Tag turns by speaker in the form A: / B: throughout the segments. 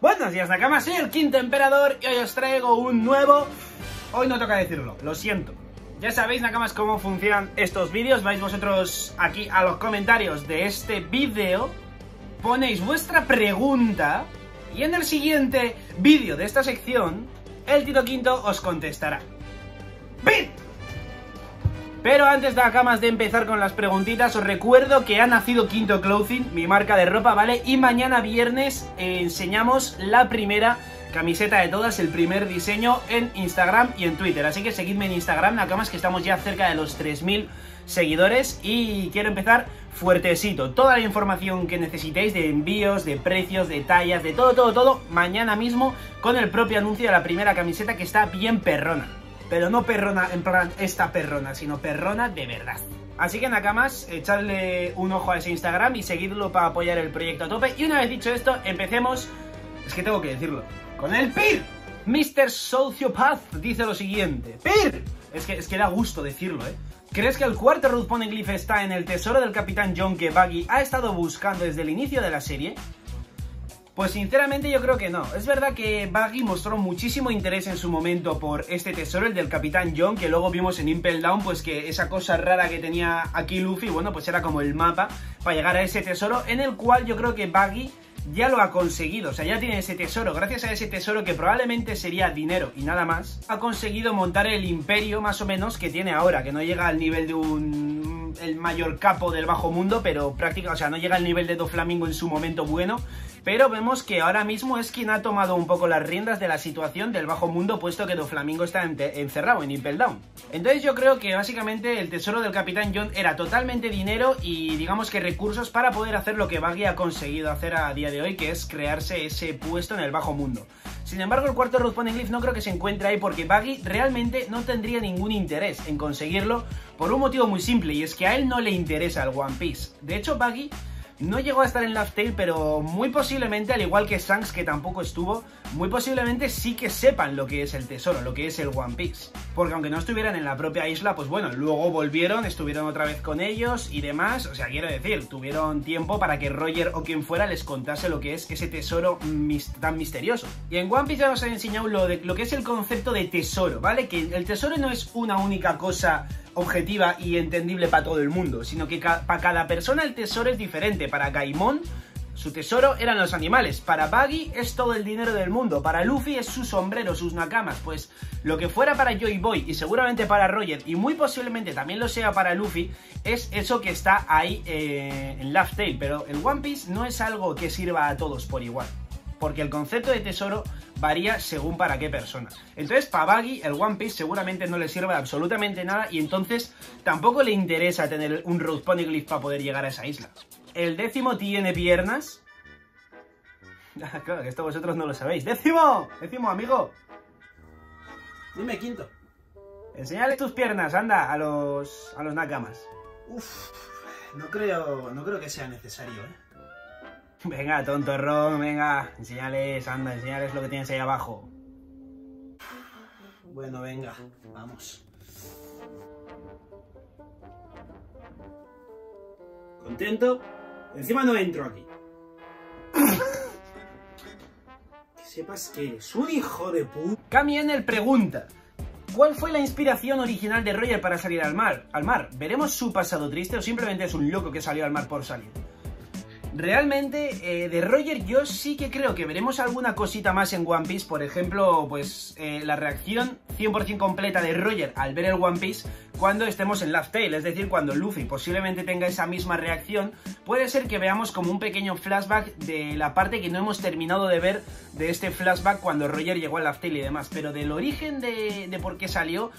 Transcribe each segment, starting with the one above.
A: Buenos días, Nakamas, soy el Quinto Emperador y hoy os traigo un nuevo... Hoy no toca decirlo, lo siento. Ya sabéis, Nakamas, cómo funcionan estos vídeos. Vais vosotros aquí a los comentarios de este vídeo, ponéis vuestra pregunta y en el siguiente vídeo de esta sección, el Tito Quinto os contestará. ¡Bit! Pero antes de Nakamas de empezar con las preguntitas, os recuerdo que ha nacido Quinto Clothing, mi marca de ropa, ¿vale? Y mañana viernes enseñamos la primera camiseta de todas, el primer diseño en Instagram y en Twitter. Así que seguidme en Instagram, Nakamas, que estamos ya cerca de los 3000 seguidores y quiero empezar fuertecito. Toda la información que necesitéis de envíos, de precios, de tallas, de todo, mañana mismo con el propio anuncio de la primera camiseta, que está bien perrona. Pero no perrona en plan esta perrona, sino perrona de verdad. Así que, Nakamas, echadle un ojo a ese Instagram y seguidlo para apoyar el proyecto a tope. Y una vez dicho esto, empecemos, es que tengo que decirlo, con el PIR. Mr. Sociopath dice lo siguiente. ¡PIR! Es que da gusto decirlo, ¿eh? ¿Crees que el cuarto Road Poneglyph está en el tesoro del Capitán John que Buggy ha estado buscando desde el inicio de la serie? Pues sinceramente yo creo que no. Es verdad que Buggy mostró muchísimo interés en su momento por este tesoro, el del Capitán John, que luego vimos en Impel Down, pues que esa cosa rara que tenía aquí Luffy, bueno, pues era como el mapa para llegar a ese tesoro, en el cual yo creo que Buggy ya lo ha conseguido, o sea, ya tiene ese tesoro. Gracias a ese tesoro, que probablemente sería dinero y nada más, ha conseguido montar el imperio más o menos que tiene ahora, que no llega al nivel de el mayor capo del bajo mundo, pero prácticamente, o sea, no llega al nivel de Doflamingo en su momento bueno, pero vemos que ahora mismo es quien ha tomado un poco las riendas de la situación del bajo mundo, puesto que Doflamingo está encerrado en Impel Down. Entonces yo creo que básicamente el tesoro del Capitán John era totalmente dinero y digamos que recursos para poder hacer lo que Buggy ha conseguido hacer a día de hoy, que es crearse ese puesto en el bajo mundo. Sin embargo, el cuarto Road Poneglyph no creo que se encuentre ahí, porque Buggy realmente no tendría ningún interés en conseguirlo, por un motivo muy simple, y es que a él no le interesa el One Piece. De hecho, Buggy no llegó a estar en Laugh Tale, pero muy posiblemente, al igual que Shanks, que tampoco estuvo, muy posiblemente sí que sepan lo que es el tesoro, lo que es el One Piece. Porque aunque no estuvieran en la propia isla, pues bueno, luego volvieron, estuvieron otra vez con ellos y demás. O sea, quiero decir, tuvieron tiempo para que Roger o quien fuera les contase lo que es ese tesoro tan misterioso. Y en One Piece ya nos han enseñado lo que es el concepto de tesoro, ¿vale? Que el tesoro no es una única cosa objetiva y entendible para todo el mundo, sino que para cada persona el tesoro es diferente. Para Gaimon, su tesoro eran los animales. Para Buggy es todo el dinero del mundo. Para Luffy es su sombrero, sus nakamas. Pues lo que fuera para Joy Boy y seguramente para Roger, y muy posiblemente también lo sea para Luffy, es eso que está ahí en Laugh Tale. Pero el One Piece no es algo que sirva a todos por igual, porque el concepto de tesoro varía según para qué persona. Entonces, para Buggy, el One Piece seguramente no le sirve absolutamente nada, y entonces tampoco le interesa tener un Road Poneglyph para poder llegar a esa isla. ¿El 10º tiene piernas? Claro, que esto vosotros no lo sabéis. ¡Décimo! ¡Décimo, amigo! Dime, Quinto. Enséñale tus piernas, anda, a los nakamas.
B: Uf, no creo que sea necesario, ¿eh?
A: Venga, tontorrón, venga, enséñales, anda, enséñales lo que tienes ahí abajo.
B: Bueno, venga, vamos. ¿Contento? Encima no entro aquí. Que sepas que eres un hijo de puta.
A: Kamienel pregunta: ¿cuál fue la inspiración original de Roger para salir al mar? ¿Veremos su pasado triste o simplemente es un loco que salió al mar por salir? Realmente, de Roger yo sí que creo que veremos alguna cosita más en One Piece. Por ejemplo, pues la reacción 100% completa de Roger al ver el One Piece cuando estemos en Laugh Tale, es decir, cuando Luffy posiblemente tenga esa misma reacción. Puede ser que veamos como un pequeño flashback de la parte que no hemos terminado de ver de este flashback cuando Roger llegó a Laugh Tale y demás, pero del origen de por qué salió,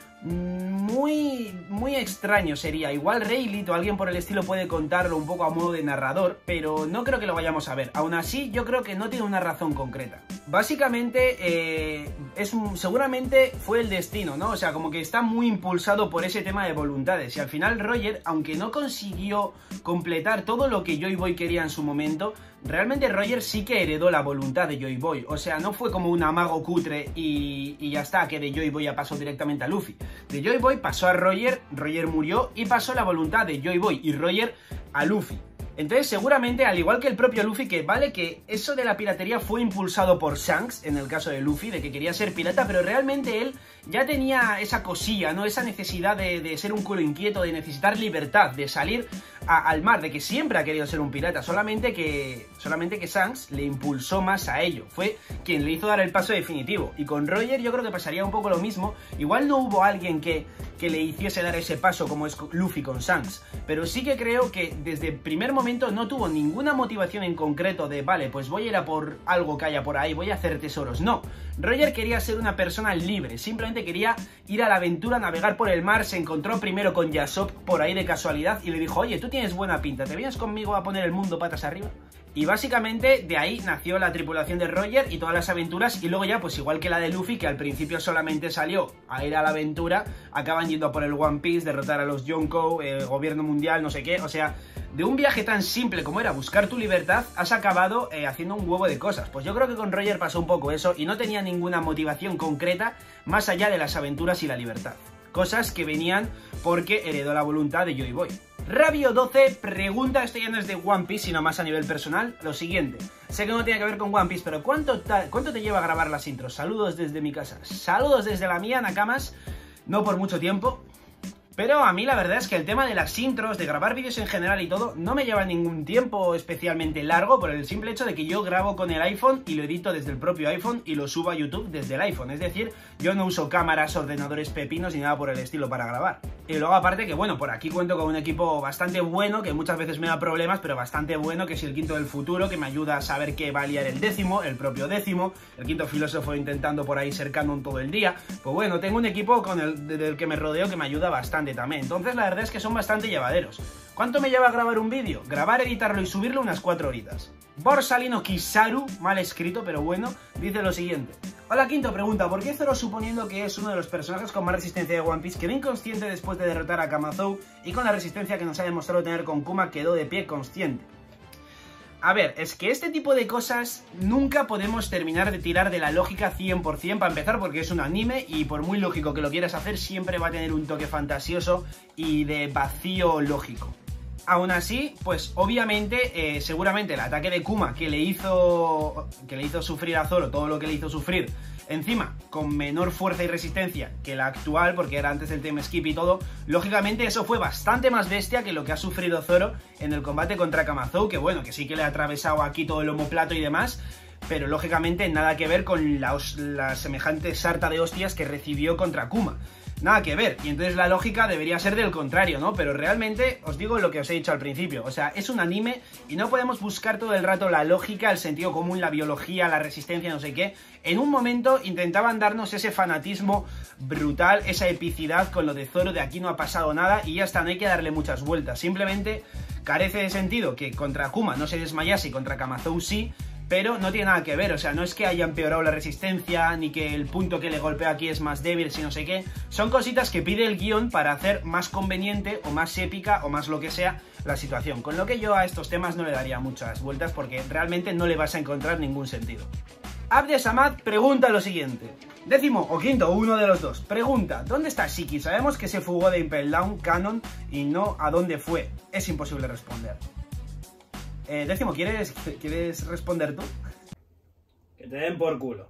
A: muy extraño sería. Igual Rayleigh o alguien por el estilo puede contarlo un poco a modo de narrador, pero no creo que lo vayamos a ver. Aún así, yo creo que no tiene una razón concreta. Básicamente, seguramente fue el destino, ¿no? O sea, como que está muy impulsado por ese tema de voluntades. Y al final Roger, aunque no consiguió completar todo lo que Joy Boy quería en su momento, realmente Roger sí que heredó la voluntad de Joy Boy. O sea, no fue como un amago cutre y ya está, que de Joy Boy ya pasó directamente a Luffy. De Joy Boy pasó a Roger, Roger murió y pasó la voluntad de Joy Boy y Roger a Luffy. Entonces seguramente, al igual que el propio Luffy, que vale que eso de la piratería fue impulsado por Shanks, en el caso de Luffy, de que quería ser pirata, pero realmente él ya tenía esa cosilla, ¿no? Esa necesidad de ser un culo inquieto, de necesitar libertad, de salir al mar, de que siempre ha querido ser un pirata, solamente que Shanks le impulsó más a ello, fue quien le hizo dar el paso definitivo. Y con Roger yo creo que pasaría un poco lo mismo, igual no hubo alguien que le hiciese dar ese paso como es Luffy con Shanks, pero sí que creo que desde el primer momento no tuvo ninguna motivación en concreto de vale, pues voy a ir a por algo que haya por ahí, voy a hacer tesoros. No, Roger quería ser una persona libre, simplemente quería ir a la aventura, navegar por el mar. Se encontró primero con Yasop por ahí de casualidad y le dijo, oye, tú tienes buena pinta, ¿te vienes conmigo a poner el mundo patas arriba? Y básicamente de ahí nació la tripulación de Roger y todas las aventuras, y luego ya pues igual que la de Luffy, que al principio solamente salió a ir a la aventura, acaban yendo a por el One Piece, derrotar a los Yonko, gobierno mundial, no sé qué. O sea, de un viaje tan simple como era buscar tu libertad, has acabado haciendo un huevo de cosas. Pues yo creo que con Roger pasó un poco eso y no tenía ninguna motivación concreta más allá de las aventuras y la libertad. Cosas que venían porque heredó la voluntad de Joy Boy. Rabio12 pregunta, esto ya no es de One Piece, sino más a nivel personal, lo siguiente. Sé que no tiene que ver con One Piece, pero ¿cuánto te lleva a grabar las intros? Saludos desde mi casa. Saludos desde la mía, Nakamas. No por mucho tiempo. Pero a mí la verdad es que el tema de las intros, de grabar vídeos en general y todo, no me lleva ningún tiempo especialmente largo, por el simple hecho de que yo grabo con el iPhone y lo edito desde el propio iPhone y lo subo a YouTube desde el iPhone. Es decir, yo no uso cámaras, ordenadores pepinos ni nada por el estilo para grabar. Y luego aparte que, bueno, por aquí cuento con un equipo bastante bueno, que muchas veces me da problemas, pero bastante bueno, que es el quinto del futuro, que me ayuda a saber qué va a liar el décimo, el propio décimo, el quinto filósofo intentando por ahí ser canon todo el día. Pues bueno, tengo un equipo del que me rodeo que me ayuda bastante también. Entonces la verdad es que son bastante llevaderos. ¿Cuánto me lleva a grabar un vídeo? Grabar, editarlo y subirlo unas 4 horitas. Borsalino Kisaru, mal escrito pero bueno, dice lo siguiente. Hola Quinto, pregunta, ¿por qué Zoro, suponiendo que es uno de los personajes con más resistencia de One Piece, quedó inconsciente después de derrotar a Kamazou y con la resistencia que nos ha demostrado tener con Kuma quedó de pie consciente? A ver, es que este tipo de cosas nunca podemos terminar de tirar de la lógica 100% para empezar, porque es un anime y por muy lógico que lo quieras hacer, siempre va a tener un toque fantasioso y de vacío lógico. Aún así, pues obviamente, seguramente el ataque de Kuma que le hizo sufrir a Zoro todo lo que le hizo sufrir, encima con menor fuerza y resistencia que la actual, porque era antes del time skip y todo, lógicamente eso fue bastante más bestia que lo que ha sufrido Zoro en el combate contra Kamazou, que bueno, que sí que le ha atravesado aquí todo el omoplato y demás, pero lógicamente nada que ver con la semejante sarta de hostias que recibió contra Kuma. Nada que ver, y entonces la lógica debería ser del contrario, ¿no? Pero realmente os digo lo que os he dicho al principio, o sea, es un anime y no podemos buscar todo el rato la lógica, el sentido común, la biología, la resistencia, no sé qué. En un momento intentaban darnos ese fanatismo brutal, esa epicidad con lo de Zoro, de aquí no ha pasado nada y ya está, no hay que darle muchas vueltas, simplemente carece de sentido que contra Kuma no se desmayase y contra Kamazou sí, pero no tiene nada que ver, o sea, no es que haya empeorado la resistencia, ni que el punto que le golpea aquí es más débil, si no sé qué. Son cositas que pide el guión para hacer más conveniente, o más épica, o más lo que sea, la situación. Con lo que yo a estos temas no le daría muchas vueltas, porque realmente no le vas a encontrar ningún sentido. Abdesamad pregunta lo siguiente. Décimo o quinto, uno de los dos. Pregunta, ¿dónde está Shiki? Sabemos que se fugó de Impel Down Canon y no a dónde fue. Es imposible responder. Décimo, ¿quieres responder tú?
B: Que te den por culo.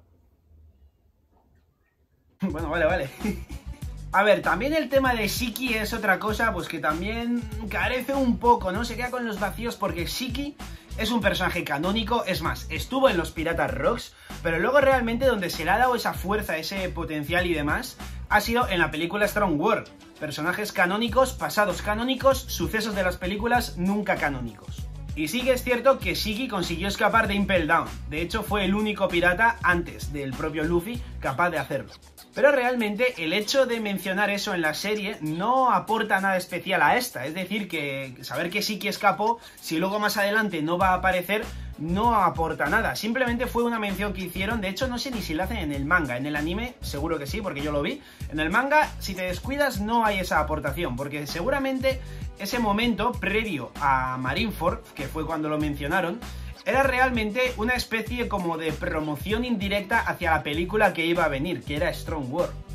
A: Bueno, vale. A ver, también el tema de Shiki es otra cosa, pues que también carece un poco, ¿no? Se queda con los vacíos porque Shiki es un personaje canónico, es más, estuvo en los Piratas Rocks, pero luego realmente donde se le ha dado esa fuerza, ese potencial y demás, ha sido en la película Strong World. Personajes canónicos, pasados canónicos, sucesos de las películas nunca canónicos. Y sí que es cierto que Shiki consiguió escapar de Impel Down. De hecho, fue el único pirata antes del propio Luffy capaz de hacerlo. Pero realmente el hecho de mencionar eso en la serie no aporta nada especial a esta. Es decir, que saber que Shiki escapó, si luego más adelante no va a aparecer, no aporta nada. Simplemente fue una mención que hicieron. De hecho, no sé ni si la hacen en el manga. En el anime seguro que sí, porque yo lo vi. En el manga, si te descuidas, no hay esa aportación, porque seguramente ese momento previo a Marineford, que fue cuando lo mencionaron, era realmente una especie como de promoción indirecta hacia la película que iba a venir, que era Strong World.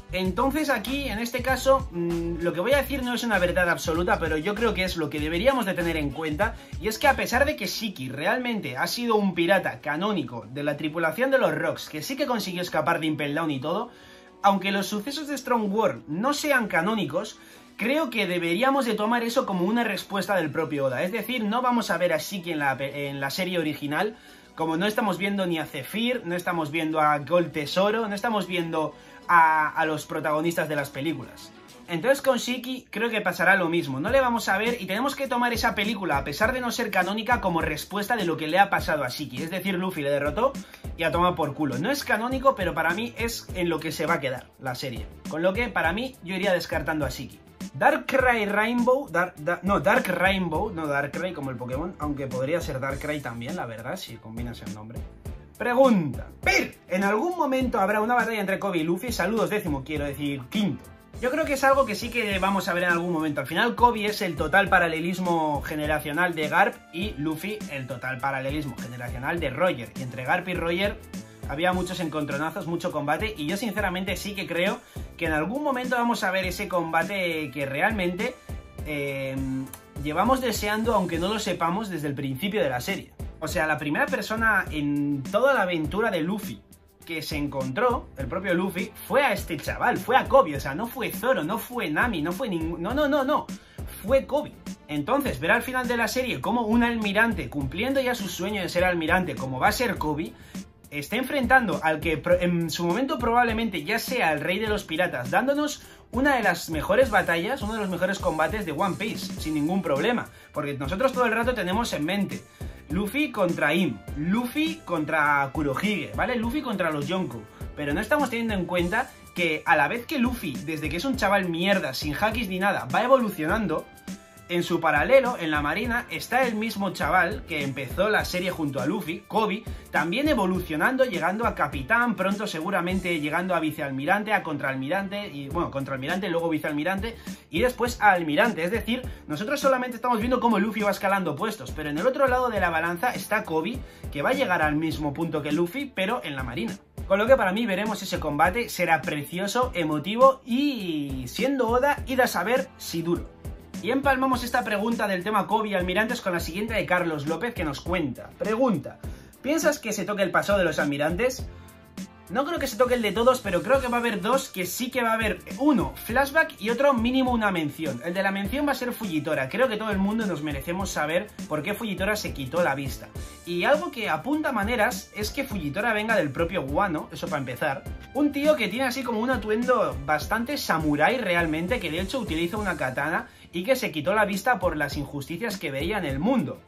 A: Entonces aquí, en este caso, lo que voy a decir no es una verdad absoluta, pero yo creo que es lo que deberíamos de tener en cuenta, y es que a pesar de que Shiki realmente ha sido un pirata canónico de la tripulación de los Rocks, que sí que consiguió escapar de Impel Down y todo, aunque los sucesos de Strong World no sean canónicos, creo que deberíamos de tomar eso como una respuesta del propio Oda. Es decir, no vamos a ver a Shiki en la serie original, como no estamos viendo ni a Zephyr, no estamos viendo a Gold Tesoro, no estamos viendo a los protagonistas de las películas. Entonces con Shiki creo que pasará lo mismo, no le vamos a ver y tenemos que tomar esa película, a pesar de no ser canónica, como respuesta de lo que le ha pasado a Shiki. Es decir, Luffy le derrotó y a tomar por culo. No es canónico, pero para mí es en lo que se va a quedar la serie. Con lo que para mí yo iría descartando a Shiki. Darkrai Rainbow, no Darkrai como el Pokémon, aunque podría ser Darkrai también, la verdad, si combinas el nombre. Pregunta: ¿Pir, en algún momento habrá una batalla entre Kobe y Luffy? Saludos, décimo, quiero decir, quinto. Yo creo que es algo que sí que vamos a ver en algún momento. Al final Kobe es el total paralelismo generacional de Garp y Luffy el total paralelismo generacional de Roger. Y entre Garp y Roger había muchos encontronazos, mucho combate, y yo sinceramente sí que creo que en algún momento vamos a ver ese combate que realmente llevamos deseando, aunque no lo sepamos, desde el principio de la serie. O sea, la primera persona en toda la aventura de Luffy que se encontró, el propio Luffy, fue a este chaval, fue a Kobe. O sea, no fue Zoro, no fue Nami, no fue ningún... No, fue Kobe. Entonces, ver al final de la serie como un almirante, cumpliendo ya su sueño de ser almirante, como va a ser Kobe, está enfrentando al que en su momento probablemente ya sea el rey de los piratas, dándonos una de las mejores batallas, uno de los mejores combates de One Piece, sin ningún problema. Porque nosotros todo el rato tenemos en mente Luffy contra Im, Luffy contra Kurohige, ¿vale? Luffy contra los Yonko. Pero no estamos teniendo en cuenta que a la vez que Luffy, desde que es un chaval mierda, sin hakis ni nada, va evolucionando, en su paralelo, en la marina, está el mismo chaval que empezó la serie junto a Luffy, Kobe, también evolucionando, llegando a capitán, pronto seguramente llegando a vicealmirante, a contraalmirante, y bueno, contraalmirante, luego vicealmirante, y después a almirante. Es decir, nosotros solamente estamos viendo cómo Luffy va escalando puestos, pero en el otro lado de la balanza está Kobe, que va a llegar al mismo punto que Luffy, pero en la marina. Con lo que para mí veremos ese combate, será precioso, emotivo y, siendo Oda, id a saber si duro. Y empalmamos esta pregunta del tema Kobe y almirantes con la siguiente de Carlos López, que nos cuenta. Pregunta: ¿piensas que se toque el pasado de los almirantes? No creo que se toque el de todos, pero creo que va a haber dos que sí que va a haber. Uno, flashback, y otro mínimo una mención. El de la mención va a ser Fujitora. Creo que todo el mundo nos merecemos saber por qué Fujitora se quitó la vista. Y algo que apunta maneras es que Fujitora venga del propio Wano, eso para empezar. Un tío que tiene así como un atuendo bastante samurái realmente, que de hecho utiliza una katana y que se quitó la vista por las injusticias que veía en el mundo.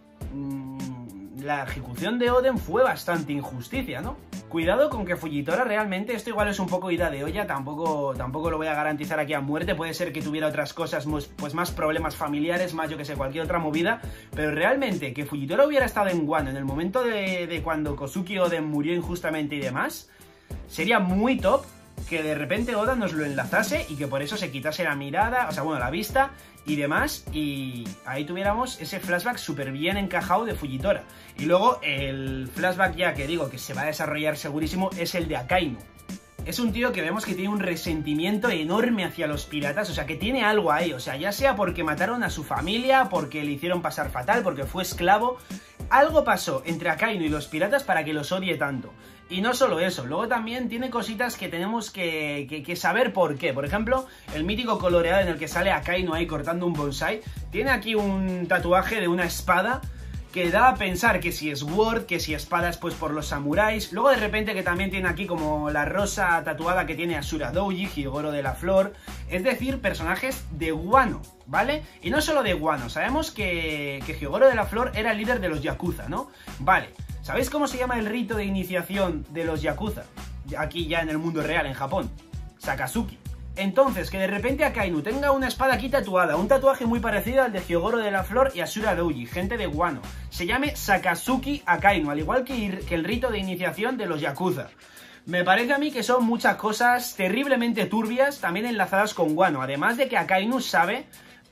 A: La ejecución de Oden fue bastante injusticia, ¿no? Cuidado con que Fujitora realmente, esto igual es un poco ida de olla, tampoco lo voy a garantizar aquí a muerte, puede ser que tuviera otras cosas, pues más problemas familiares, más yo que sé, cualquier otra movida, pero realmente que Fujitora hubiera estado en Wano en el momento de cuando Kozuki Oden murió injustamente y demás, sería muy top que de repente Oda nos lo enlazase y que por eso se quitase la mirada, o sea, bueno, la vista y demás, y ahí tuviéramos ese flashback súper bien encajado de Fujitora. Y luego el flashback ya que digo que se va a desarrollar segurísimo es el de Akainu. Es un tío que vemos que tiene un resentimiento enorme hacia los piratas, o sea, que tiene algo ahí, o sea, ya sea porque mataron a su familia, porque le hicieron pasar fatal, porque fue esclavo, algo pasó entre Akainu y los piratas para que los odie tanto. Y no solo eso, luego también tiene cositas que tenemos que saber por qué. Por ejemplo, el mítico coloreado en el que sale Akainu ahí cortando un bonsai, tiene aquí un tatuaje de una espada que da a pensar que si es Sword, que si espada es pues por los samuráis. Luego de repente que también tiene aquí como la rosa tatuada que tiene Asura Doji, Hyogoro de la Flor. Es decir, personajes de Wano, ¿vale? Y no solo de Wano, sabemos que Hyogoro de la Flor era el líder de los Yakuza, ¿no? Vale, ¿sabéis cómo se llama el rito de iniciación de los Yakuza? Aquí ya en el mundo real, en Japón. Sakazuki. Entonces, que de repente Akainu tenga una espada aquí tatuada, un tatuaje muy parecido al de Hyogoro de la Flor y Asura Doji, gente de Wano, se llame Sakazuki Akainu, al igual que el rito de iniciación de los Yakuza. Me parece a mí que son muchas cosas terriblemente turbias, también enlazadas con Wano, además de que Akainu sabe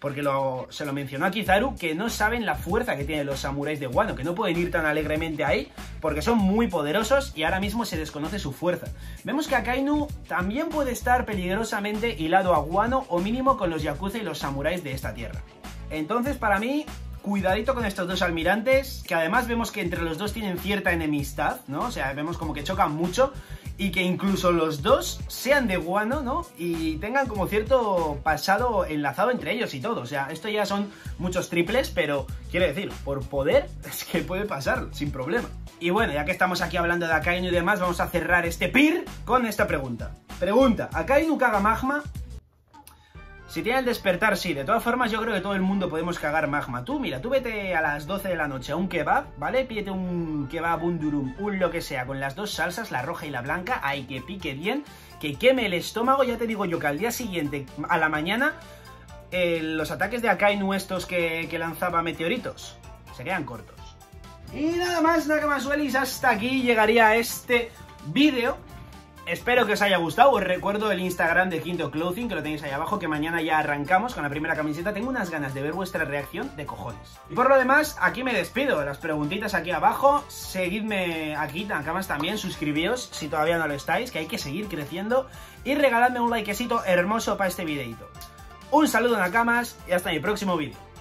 A: porque se lo mencionó a Kizaru, que no saben la fuerza que tienen los samuráis de Wano, que no pueden ir tan alegremente ahí, porque son muy poderosos y ahora mismo se desconoce su fuerza. Vemos que Akainu también puede estar peligrosamente hilado a Wano, o mínimo con los yakuza y los samuráis de esta tierra. Entonces, para mí, cuidadito con estos dos almirantes, que además vemos que entre los dos tienen cierta enemistad, ¿no? O sea, vemos como que chocan mucho, y que incluso los dos sean de Wano, ¿no? Y tengan como cierto pasado enlazado entre ellos y todo. O sea, esto ya son muchos triples, pero quiero decir, por poder es que puede pasar sin problema. Y bueno, ya que estamos aquí hablando de Akainu y demás, vamos a cerrar este PIR con esta pregunta. Pregunta, ¿Akainu caga magma? Si tiene el despertar, sí. De todas formas, yo creo que todo el mundo podemos cagar magma. Tú, mira, tú vete a las 12 de la noche a un kebab, ¿vale? Pídete un kebab, un durum, un lo que sea, con las dos salsas, la roja y la blanca, ahí que pique bien, que queme el estómago. Ya te digo yo que al día siguiente, a la mañana, los ataques de Akainu estos que lanzaba meteoritos se quedan cortos. Y nada más, Nakamasuelis, hasta aquí llegaría este vídeo. Espero que os haya gustado. Os recuerdo el Instagram de Quinto Clothing, que lo tenéis ahí abajo, que mañana ya arrancamos con la primera camiseta. Tengo unas ganas de ver vuestra reacción de cojones. Y por lo demás, aquí me despido. Las preguntitas aquí abajo. Seguidme aquí, Nakamas, también. Suscribíos si todavía no lo estáis, que hay que seguir creciendo. Y regaladme un likecito hermoso para este videito. Un saludo, Nakamas, y hasta mi próximo vídeo.